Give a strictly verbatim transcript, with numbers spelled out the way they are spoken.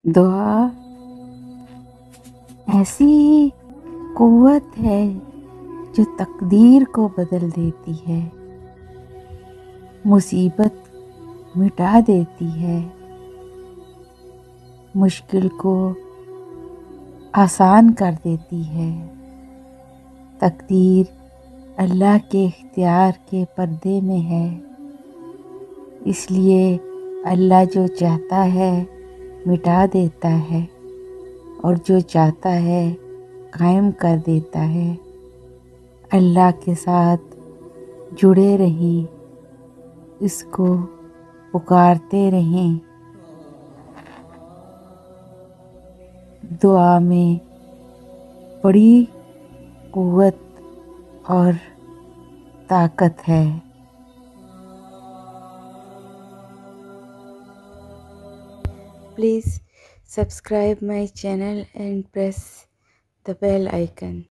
دعا ایسی قوت ہے جو تقدیر کو بدل دیتی ہے، مصیبت مٹا دیتی ہے، مشکل کو آسان کر دیتی ہے۔ تقدیر اللہ کے اختیار کے پردے میں ہے، اس لیے اللہ جو چاہتا ہے مٹا دیتا ہے اور جو چاہتا ہے قائم کر دیتا ہے۔ اللہ کے ساتھ جڑے رہیں، اس کو پکارتے رہیں۔ دعا میں بڑی قوت اور طاقت ہے۔ Please subscribe my channel and press the bell icon.